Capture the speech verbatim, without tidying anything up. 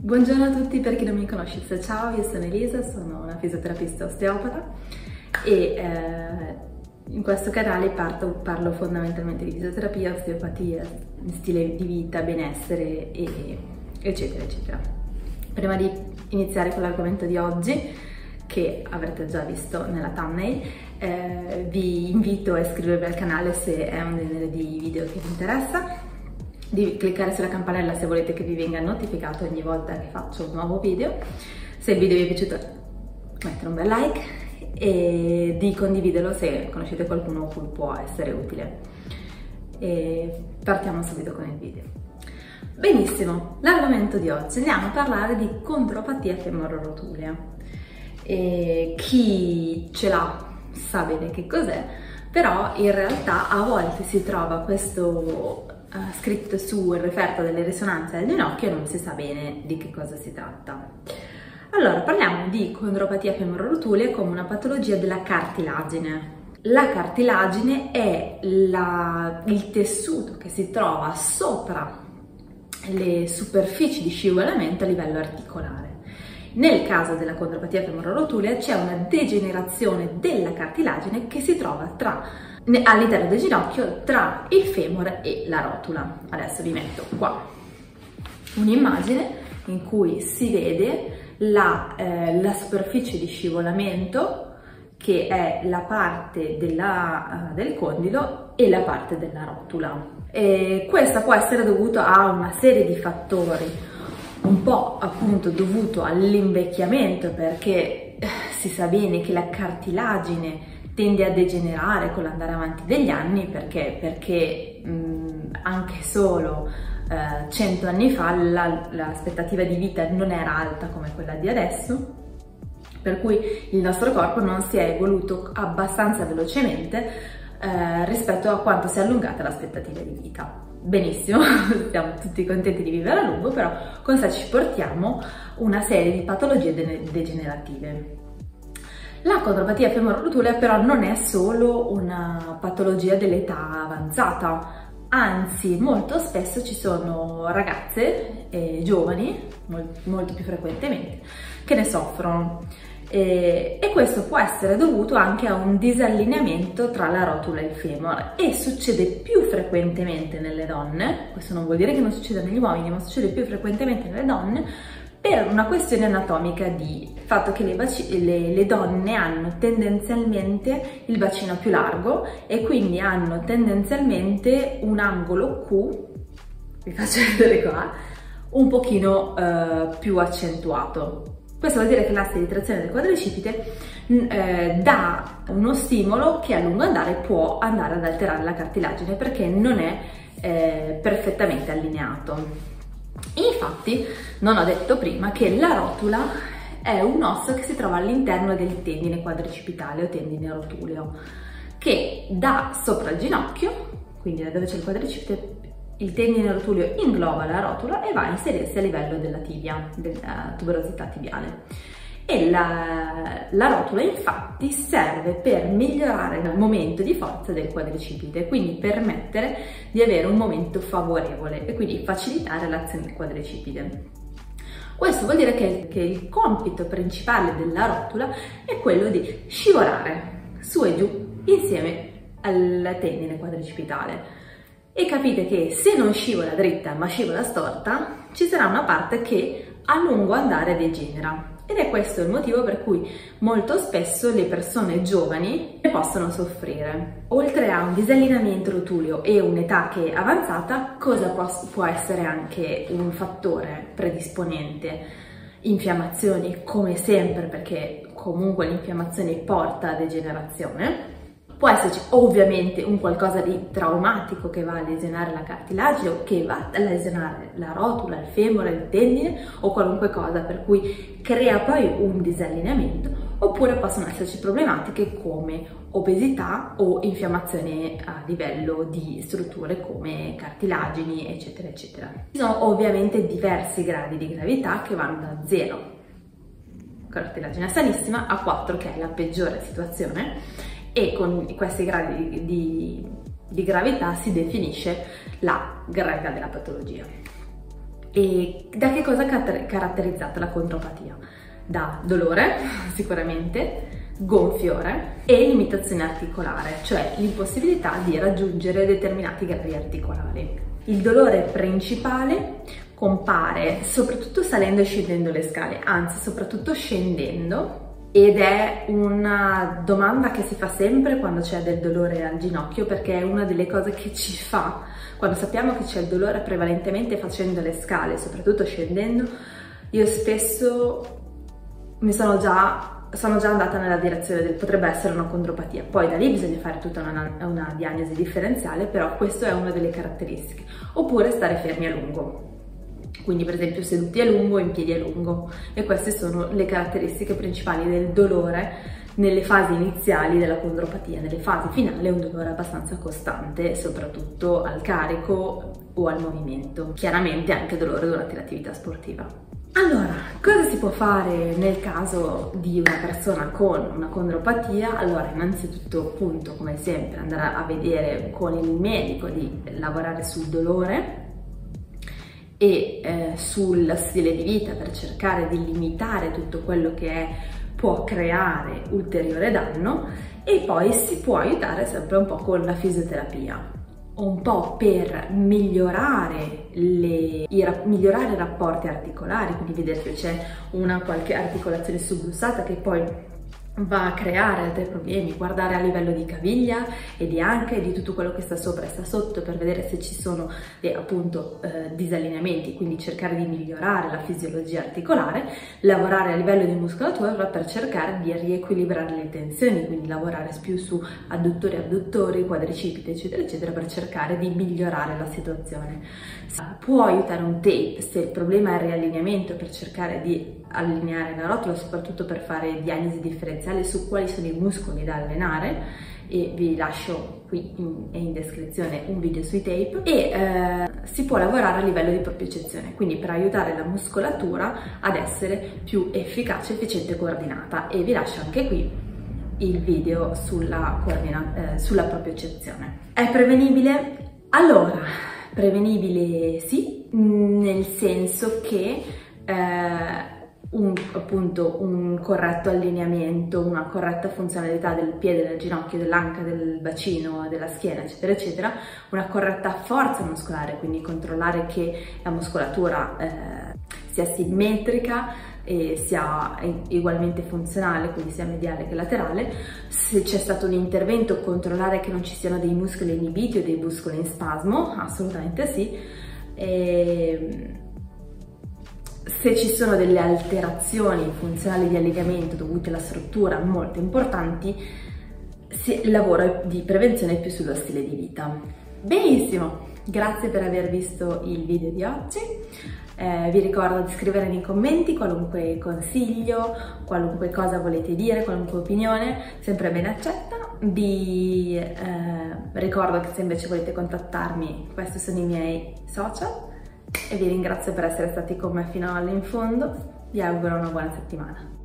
Buongiorno a tutti, per chi non mi conoscesse, ciao, io sono Elisa, sono una fisioterapista osteopata e eh, in questo canale parto, parlo fondamentalmente di fisioterapia, osteopatia, stile di vita, benessere e, eccetera eccetera. Prima di iniziare con l'argomento di oggi, che avrete già visto nella thumbnail, eh, vi invito a iscrivervi al canale se è un genere di video che vi interessa, di cliccare sulla campanella se volete che vi venga notificato ogni volta che faccio un nuovo video. Se il video vi è piaciuto, mettere un bel like e di condividerlo se conoscete qualcuno a cui può essere utile. E partiamo subito con il video. Benissimo, l'argomento di oggi, andiamo a parlare di condropatia femororotulea. E chi ce l'ha sa bene che cos'è, però in realtà a volte si trova questo Uh, scritto sul referto delle risonanze del ginocchio e non si sa bene di che cosa si tratta. Allora, parliamo di condropatia femororotulea come una patologia della cartilagine. La cartilagine è la, il tessuto che si trova sopra le superfici di scivolamento a livello articolare. Nel caso della condropatia femororotulea c'è una degenerazione della cartilagine che si trova tra all'interno del ginocchio tra il femore e la rotula. Adesso vi metto qua un'immagine in cui si vede la, eh, la superficie di scivolamento, che è la parte della, uh, del condilo, e la parte della rotula. E questa può essere dovuta a una serie di fattori, un po' appunto dovuto all'invecchiamento, perché eh, si sa bene che la cartilagine tende a degenerare con l'andare avanti degli anni, perché, perché mh, anche solo eh, cento anni fa l'aspettativa di vita non era alta come quella di adesso, per cui il nostro corpo non si è evoluto abbastanza velocemente eh, rispetto a quanto si è allungata l'aspettativa di vita. Benissimo, siamo tutti contenti di vivere a lungo, però con sé ci portiamo una serie di patologie de degenerative. La condropatia femororotulea però non è solo una patologia dell'età avanzata, anzi molto spesso ci sono ragazze e giovani, molto più frequentemente, che ne soffrono. E, e questo può essere dovuto anche a un disallineamento tra la rotula e il femore, e succede più frequentemente nelle donne. Questo non vuol dire che non succeda negli uomini, ma succede più frequentemente nelle donne per una questione anatomica di fatto che le, le, le donne hanno tendenzialmente il bacino più largo e quindi hanno tendenzialmente un angolo Q, vi faccio vedere qua, un pochino eh, più accentuato. Questo vuol dire che l'asse di trazione del quadricipite eh, dà uno stimolo che a lungo andare può andare ad alterare la cartilagine, perché non è eh, perfettamente allineato. Infatti non ho detto prima che la rotula è un osso che si trova all'interno del tendine quadricipitale o tendine rotuleo, che da sopra il ginocchio, quindi da dove c'è il quadricipite, il tendine rotuleo ingloba la rotula e va a inserirsi a livello della tibia, della tuberosità tibiale. E la, la rotula infatti serve per migliorare il momento di forza del quadricipite, quindi permettere di avere un momento favorevole e quindi facilitare l'azione del quadricipite. Questo vuol dire che, che il compito principale della rotula è quello di scivolare su e giù insieme al tendine quadricipitale. E capite che se non scivola dritta ma scivola storta, ci sarà una parte che a lungo andare degenera. Ed è questo il motivo per cui molto spesso le persone giovani ne possono soffrire. Oltre a un disallineamento rotuleo e un'età che è avanzata, cosa può, può essere anche un fattore predisponente? Infiammazioni, come sempre, perché comunque l'infiammazione porta a degenerazione. Può esserci ovviamente un qualcosa di traumatico che va a lesionare la cartilagine o che va a lesionare la rotula, il femore, il tendine o qualunque cosa, per cui crea poi un disallineamento, oppure possono esserci problematiche come obesità o infiammazione a livello di strutture come cartilagini, eccetera eccetera. Ci sono ovviamente diversi gradi di gravità che vanno da zero, cartilagine sanissima, a quattro, che è la peggiore situazione, e con questi gradi di, di, di gravità si definisce la gravità della patologia. E da che cosa è caratterizzata la condropatia? Da dolore, sicuramente, gonfiore e limitazione articolare, cioè l'impossibilità di raggiungere determinati gradi articolari. Il dolore principale compare soprattutto salendo e scendendo le scale, anzi soprattutto scendendo, ed è una domanda che si fa sempre quando c'è del dolore al ginocchio, perché è una delle cose che ci fa quando sappiamo che c'è il dolore prevalentemente facendo le scale, soprattutto scendendo. Io spesso mi sono già, sono già andata nella direzione del potrebbe essere una condropatia. Poi da lì bisogna fare tutta una, una diagnosi differenziale, però questa è una delle caratteristiche. Oppure stare fermi a lungo, quindi per esempio seduti a lungo, in piedi a lungo, e queste sono le caratteristiche principali del dolore nelle fasi iniziali della condropatia. Nelle fasi finali è un dolore abbastanza costante, soprattutto al carico o al movimento. Chiaramente anche dolore durante l'attività sportiva. Allora, cosa si può fare nel caso di una persona con una condropatia? Allora, innanzitutto, appunto, come sempre, andare a vedere con il medico di lavorare sul dolore e eh, sul stile di vita per cercare di limitare tutto quello che è, può creare ulteriore danno, e poi si può aiutare sempre un po' con la fisioterapia, un po' per migliorare, le, i, migliorare i rapporti articolari, quindi vedere se c'è una qualche articolazione sublussata che poi va a creare altri problemi, guardare a livello di caviglia e di anche di tutto quello che sta sopra e sta sotto per vedere se ci sono eh, appunto eh, disallineamenti, quindi cercare di migliorare la fisiologia articolare, lavorare a livello di muscolatura per cercare di riequilibrare le tensioni, quindi lavorare più su adduttori, abduttori, quadricipiti eccetera eccetera per cercare di migliorare la situazione. Può aiutare un tape se il problema è il riallineamento, per cercare di allineare la rotola, soprattutto per fare diagnosi differenziali su quali sono i muscoli da allenare, e vi lascio qui in, in descrizione un video sui tape. E eh, si può lavorare a livello di propiocezione, quindi per aiutare la muscolatura ad essere più efficace, efficiente e coordinata, e vi lascio anche qui il video sulla, coordina, eh, sulla propiocezione. È prevenibile? Allora, prevenibile sì, nel senso che eh, Un, appunto un corretto allineamento, una corretta funzionalità del piede, del ginocchio, dell'anca, del bacino, della schiena eccetera eccetera, una corretta forza muscolare, quindi controllare che la muscolatura eh, sia simmetrica e sia ugualmente funzionale, quindi sia mediale che laterale. Se c'è stato un intervento, controllare che non ci siano dei muscoli inibiti o dei muscoli in spasmo, assolutamente sì. E se ci sono delle alterazioni funzionali di alliegamento dovute alla struttura molto importanti, si lavora di prevenzione più sullo stile di vita. Benissimo, grazie per aver visto il video di oggi. Eh, vi ricordo di scrivere nei commenti qualunque consiglio, qualunque cosa volete dire, qualunque opinione, sempre ben accetta. Vi eh, ricordo che se invece volete contattarmi, questi sono i miei social. E vi ringrazio per essere stati con me fino all'in fondo. Vi auguro una buona settimana.